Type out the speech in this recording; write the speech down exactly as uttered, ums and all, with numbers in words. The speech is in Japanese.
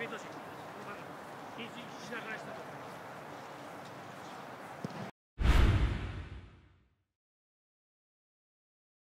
弁当し、品質しながらしたと。